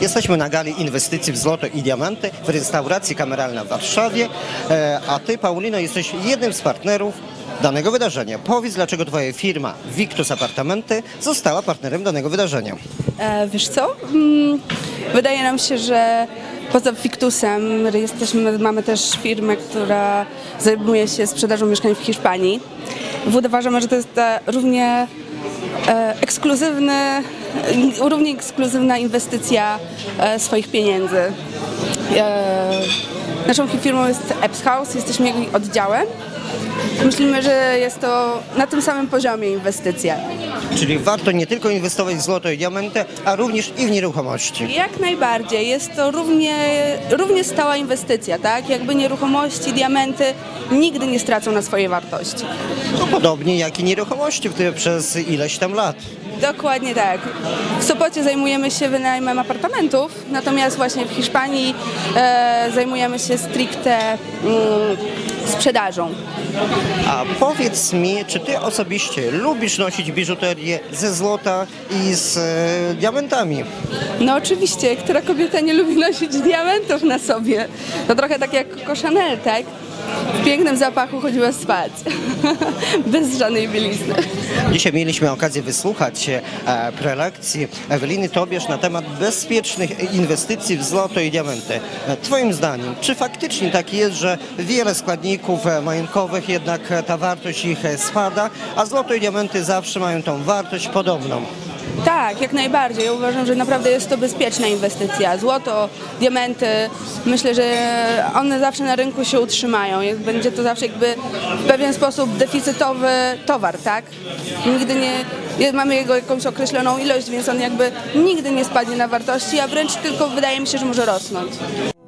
Jesteśmy na gali inwestycji w złoto i diamenty w restauracji Kameralna w Warszawie, a Ty, Paulino, jesteś jednym z partnerów danego wydarzenia. Powiedz, dlaczego Twoja firma Victus Apartamenty została partnerem danego wydarzenia. Wiesz co? Wydaje nam się, że poza Victusem mamy też firmę, która zajmuje się sprzedażą mieszkań w Hiszpanii. Uważamy, że to jest równie ekskluzywna inwestycja swoich pieniędzy. Naszą firmą jest Epps House, jesteśmy jej oddziałem. Myślimy, że jest to na tym samym poziomie inwestycja. Czyli warto nie tylko inwestować w złoto i diamenty, a również i w nieruchomości. Jak najbardziej. Jest to równie stała inwestycja, tak? Jakby nieruchomości, diamenty nigdy nie stracą na swojej wartości. No, podobnie jak i nieruchomości, które przez ileś tam lat. Dokładnie tak. W Sopocie zajmujemy się wynajmem apartamentów, natomiast właśnie w Hiszpanii zajmujemy się stricte sprzedażą. A powiedz mi, czy Ty osobiście lubisz nosić biżuterię ze złota i z diamentami? No oczywiście, która kobieta nie lubi nosić diamentów na sobie? To trochę tak jak Coco Chanel, tak? W pięknym zapachu chodziła spać, bez żadnej bielizny. Dzisiaj mieliśmy okazję wysłuchać prelekcji Eweliny Tobiasz na temat bezpiecznych inwestycji w złoto i diamenty. Twoim zdaniem, czy faktycznie tak jest, że wiele składników majątkowych jednak ta wartość ich spada, a złoto i diamenty zawsze mają tą wartość podobną? Tak, jak najbardziej. Ja uważam, że naprawdę jest to bezpieczna inwestycja. Złoto, diamenty, myślę, że one zawsze na rynku się utrzymają. Będzie to zawsze jakby w pewien sposób deficytowy towar, tak? Nigdy nie, mamy jego jakąś określoną ilość, więc on jakby nigdy nie spadnie na wartości, a wręcz tylko wydaje mi się, że może rosnąć.